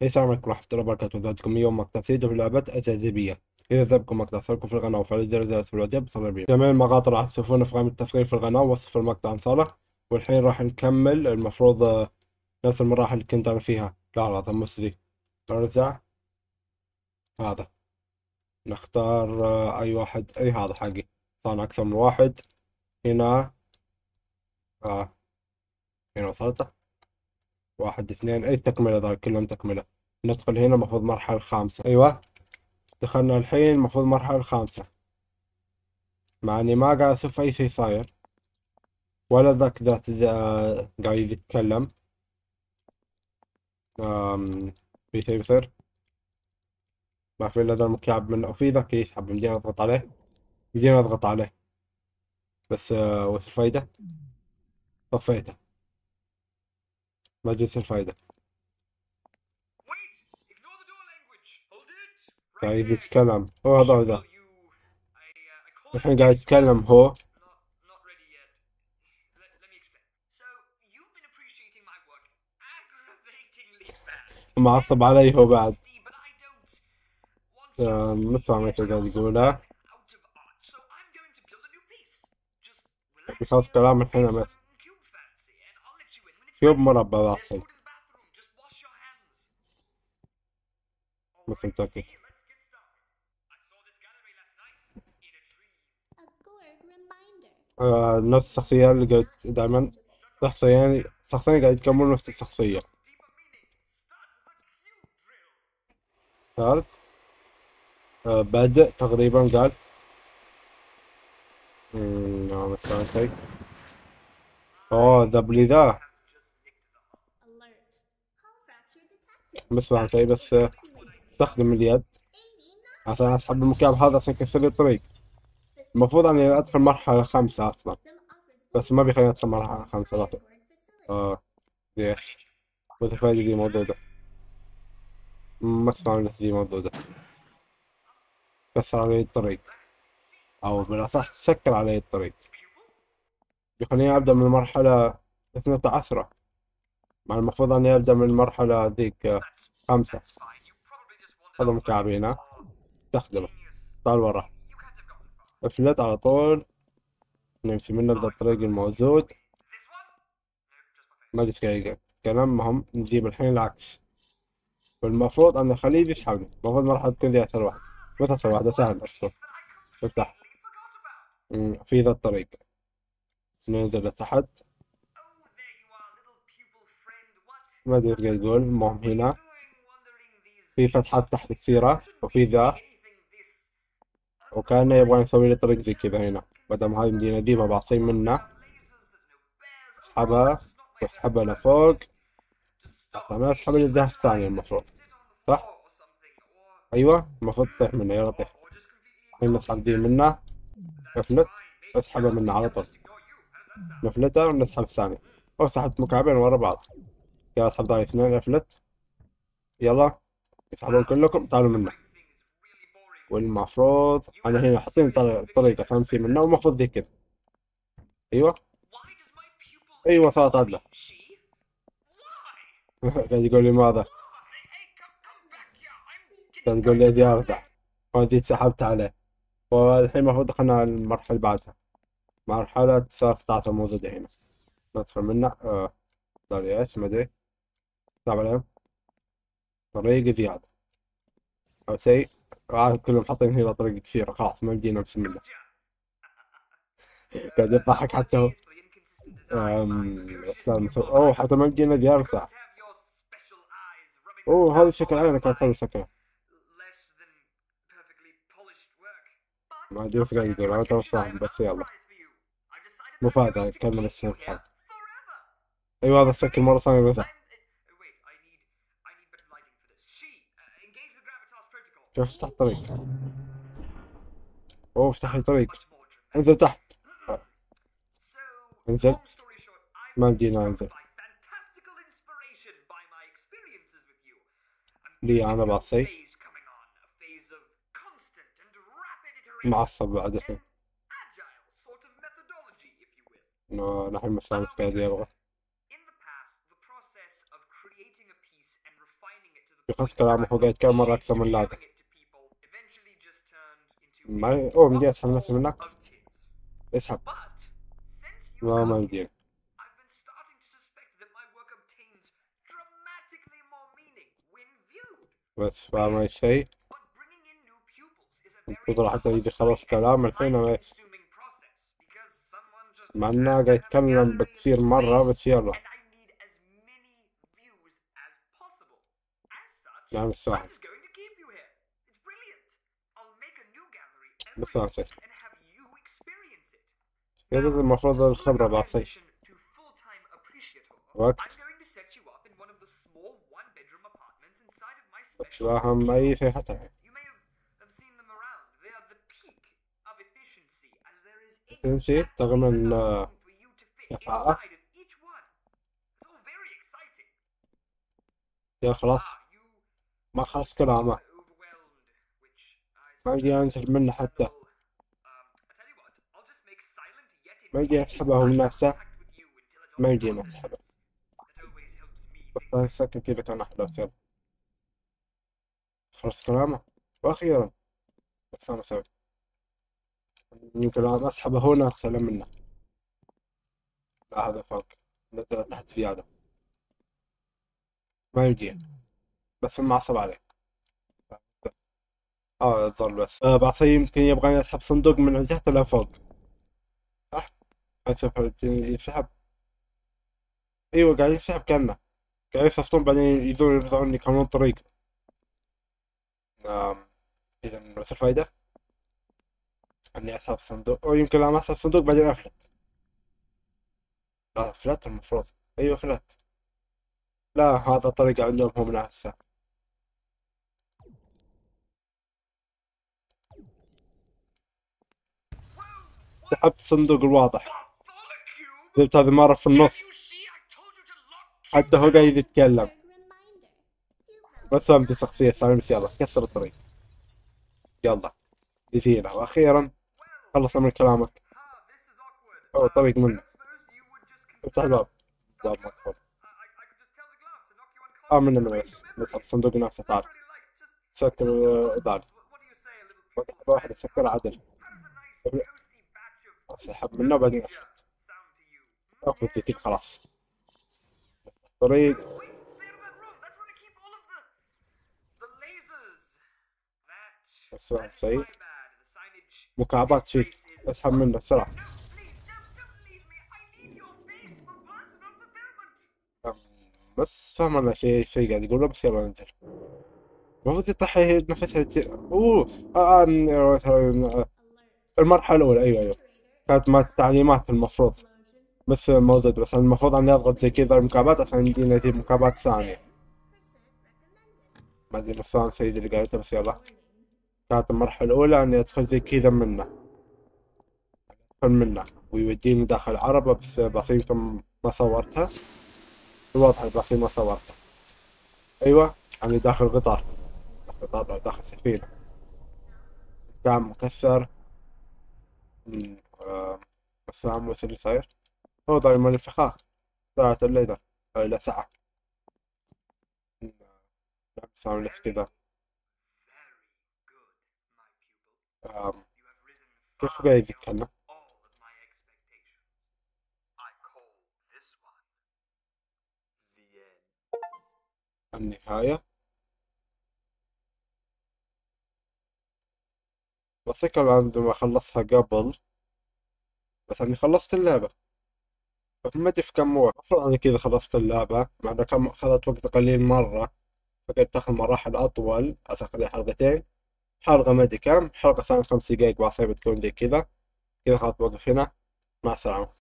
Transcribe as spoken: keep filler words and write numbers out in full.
السلام عليكم ورحمة الله وبركاته، ذاتكم يوم مقطع سيدة في لعبة الجاذبية. إذا عجبكم مقطع اشتركوا في القناة وفعلوا زر الجرس في الواتساب بصير بيه. جميع المقاطع راح تشوفونها في قائمة التشغيل في القناة ووصف المقطع انصاله. والحين راح نكمل المفروض آه، نفس المراحل اللي كنت أنا فيها. لا لا مش ذي. نرجع هذا، نختار آه، أي واحد، أي هذا حقي. صار أكثر من واحد. هنا آه هنا وصلت واحد اثنين، أي تكملة ذا كلهم تكملة. ندخل هنا المفروض مرحلة خامسة. أيوة دخلنا الحين المفروض مرحلة خامسة، مع اني ما قاعد اشوف اي شيء صاير، ولا ذاك ذات ذا- قاعد يتكلم. أم، في شيء بيصير، ما في الا ذا المكعب منه، وفي ذاك يسحب يمدينا نضغط عليه، يمدينا نضغط عليه. بس آه، وش الفايدة؟ طفيته، ما جت الفايدة. قاعد يتكلم هو، هذا هو ذا الحين قاعد يتكلم هو. معصب علي هو بعد. أم، مش فاهم ايش قاعد يقوله. بيخلص كلام الحين بس. كيوب مربع واصل، بس متأكد. آه نفس الشخصية اللي قلت دائما، شخصيين شخصين قاعد يكملون نفس الشخصية. صار آه بادئ تقريبا قال. مم، نعم بس فاهم شيء. اوه ذبلي ذا، بس فاهم شيء. بس آه، استخدم اليد عشان اسحب المكعب هذا عشان يكسر لي الطريق. المفروض اني ادخل مرحلة خمسة اصلا، بس ما بيخليني ادخل مرحلة خمسة. لا اه ليش؟ وش الفايدة دي موجودة؟ ما فاهم ليش دي موجودة. كسر علي الطريق، او بالاصح سكر علي الطريق، يخليني ابدا من المرحلة اثنتا عشرة، مع المفروض اني ابدا من المرحلة ذيك آه، خمسة. هذا مكعبين ها، استخدمه. تعال ورا، افلت على طول، نمشي منه بذا الطريق الموجود. ما قلت قاعد كلام مهم. نجيب الحين العكس، والمفروض ان الخليج يسحبني. المفروض ما راح تكون ذي اسهل واحد. متى اسهل واحدة؟ سهل اكثر. افتح. أمم، في ذا الطريق ننزل لتحت. ما ادري ايش قاعد يقول. المهم هنا في فتحات تحت كثيرة، وفي ذا، وكأنه يبغى يسوي لي طريق زي كذا هنا. بدل ما هاي مدينة ديما بعصي منه، اسحبها واسحبها لفوق عشان اسحب الاتجاه الثاني المفروض. صح؟ ايوه المفروض تطيح منه. يلا طيح. الحين نسحب دي منه، نفلت، اسحبها منه على طول. نفلتها ونسحب الثاني. او سحبت مكعبين ورا بعض. يلا اسحب ذا اثنين، افلت. يلا يسحبون كلكم، تعالوا منه. والمفروض انا هنا حاطين طريقة طريقة امشي منه، والمفروض زي كذا. ايوه ايوه صارت عدلة. قاعد يقول لي ماذا؟ قاعد يقول لي ادي ارجع، وادي سحبت عليه. والحين المفروض دخلنا على المرحلة اللي بعدها، مرحلة ثلاثة عشر موجودة هنا. ندخل منه. آه داري ايش ما ادري. تابع عليهم طريقة زيادة أو شيء. آه كلهم حاطين هنا طريقة كثيرة، خلاص ما يمدينا بسم الله. قاعد يضحك حتى هو. أم، اسلام مسوي اوه، حتى ما يمدينا زيارة ساعة. اوه هذا شكل عينه كانت حلوة شكلها. ما ادري ايش قاعد يقول، انا ترى مش فاهم بس يلا. مفاجأة كمل السيف حق. ايوه هذا الشكل مرة ثانية بزح. شوف افتح طريق. اوه افتح لي طريق. انزل تحت. آه، انزل. ما يمدينا انزل. لي انا بعصي. معصب بعد الحين. إنه نحن مثلا قاعد يبغى. بخص كلامه هو قاعد يتكلم مرة أكثر من اللازم. ما أوه مدي أسحب نفسي منك. اسحب. لا ما يمديني. بس فاهم أي شيء. انتظر حتى يجي خلص كلام الحين بس. مع إنه قاعد يتكلم بكثير مرة بس يلا. لا مش سهل. بس أنا نسيت. كذا المفروض الخبرة بعصي. وقت. مش فاهم أي شيء حتى الحين. تمشي تغمن كفاءة. يا خلاص. ما خلص كلامه. ما يجي أنزل منه حتى. ما يجي أسحبه من نفسه. ما يجي أسحبه. بس السكن كذا كان أحلى يلا. خلص كلامه. وأخيرا. بس أنا أسوي. يمكن أنا أسحبه هنا أسلم منه. لا هذا فوق. نزل تحت في هذا. ما يجي. بس ما عصب عليه. اه الظل بس آه بعصي يمكن يبغاني اسحب صندوق من تحت لفوق. صح؟ اسحب يسحب. ايوه قاعد يسحب كانه. قاعد يصفطون بعدين يجون يرجعون يكملون طريق. آم. اذا بس الفايدة اني اسحب صندوق او يمكن لا ما اسحب صندوق بعدين افلت. لا فلت المفروض. ايوه فلت. لا هذا الطريقة عندهم هم نفسه. سحبت الصندوق الواضح. جبت هذه مرة في النص. حتى هو قاعد يتكلم. بس فهمت الشخصية الثانية بس يلا كسر الطريق. يلا يزينه واخيرا خلص من كلامك. أو طريق منه. افتح الباب. باب مقفول. اه منه منه بس نسحب الصندوق نفسه تعال. سكر دار. واحدة واحدة سكر عدل. اسحب منه بعدين افلت. افلت كذا خلاص. طريق. بس شيء. مكعبات فيك. اسحب منه بسرعة. بس فاهم انا شيء شيء قاعد يقوله بس يلا ننزل. المفروض يطيح نفسها ت... اوه آه آه المرحلة الأولى أيوه أيوه. كانت مع التعليمات المفروض. بس موجود بس المفروض اني اضغط زي كذا المكعبات عشان يجينا يجيب مكعبات ثانية. ما ادري نفسان سيد اللي قالته بس يلا. كانت المرحلة الأولى اني ادخل زي كذا منه. ادخل منه ويوديني داخل العربة بس بسيطة ما صورتها. الواضح بسيط ما صورتها. ايوه يعني داخل قطار. داخل قطار داخل سفينة. كان مكسر. مم، آه، بس فاهم وش اللي صاير. هو دايما الفخاخ. ساعة الليلة. إلى ساعة. ساوي نفس كذا. آم، كيف قاعد يتكلم؟ النهاية. بتذكر عندما خلصتها قبل. بس اني خلصت اللعبة. ما ادري في كم وقت المفروض اني كذا خلصت اللعبة مع انها كم اخذت وقت قليل مرة. فقد تاخذ مراحل اطول عشان اخليها حلقتين. حلقة ما ادري كم حلقة ثانية خمس دقايق بعصير بتكون زي كذا. كذا خلاص بوقف هنا. مع السلامة.